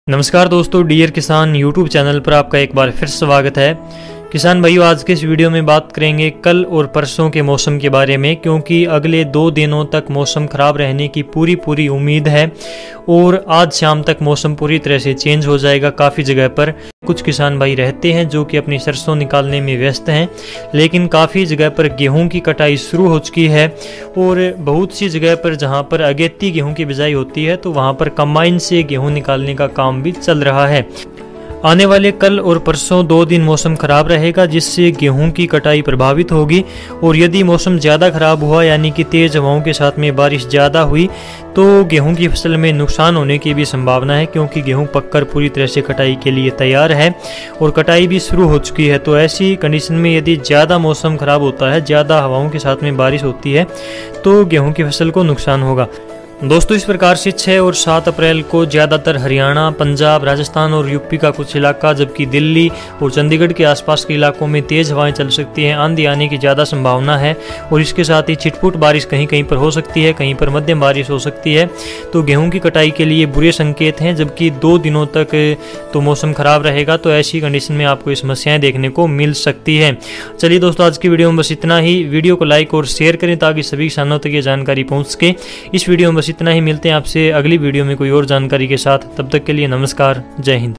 नमस्कार दोस्तों, डियर किसान यूट्यूब चैनल पर आपका एक बार फिर स्वागत है। किसान भाइयों, आज के इस वीडियो में बात करेंगे कल और परसों के मौसम के बारे में, क्योंकि अगले 2 दिनों तक मौसम ख़राब रहने की पूरी उम्मीद है और आज शाम तक मौसम पूरी तरह से चेंज हो जाएगा। काफ़ी जगह पर कुछ किसान भाई रहते हैं जो कि अपनी सरसों निकालने में व्यस्त हैं, लेकिन काफ़ी जगह पर गेहूं की कटाई शुरू हो चुकी है और बहुत सी जगह पर जहां पर अगेती गेहूं की बिजाई होती है तो वहां पर कंबाइन से गेहूं निकालने का काम भी चल रहा है। आने वाले कल और परसों 2 दिन मौसम खराब रहेगा, जिससे गेहूं की कटाई प्रभावित होगी और यदि मौसम ज़्यादा खराब हुआ यानी कि तेज़ हवाओं के साथ में बारिश ज़्यादा हुई तो गेहूं की फसल में नुकसान होने की भी संभावना है, क्योंकि गेहूं पककर पूरी तरह से कटाई के लिए तैयार है और कटाई भी शुरू हो चुकी है। तो ऐसी कंडीशन में यदि ज़्यादा मौसम खराब होता है, ज़्यादा हवाओं के साथ में बारिश होती है तो गेहूँ की फसल को नुकसान होगा। दोस्तों, इस प्रकार से 6 और 7 अप्रैल को ज़्यादातर हरियाणा, पंजाब, राजस्थान और यूपी का कुछ इलाका, जबकि दिल्ली और चंडीगढ़ के आसपास के इलाकों में तेज़ हवाएं चल सकती हैं, आंधी आने की ज़्यादा संभावना है और इसके साथ ही छिटपुट बारिश कहीं कहीं पर हो सकती है, कहीं पर मध्यम बारिश हो सकती है। तो गेहूं की कटाई के लिए बुरे संकेत हैं, जबकि 2 दिनों तक तो मौसम खराब रहेगा। तो ऐसी कंडीशन में आपको ये समस्याएँ देखने को मिल सकती है। चलिए दोस्तों, आज की वीडियो में बस इतना ही। वीडियो को लाइक और शेयर करें ताकि सभी किसानों तक ये जानकारी पहुँच सके। इस वीडियो में इतना ही। मिलते हैं आपसे अगली वीडियो में कोई और जानकारी के साथ। तब तक के लिए नमस्कार, जय हिंद।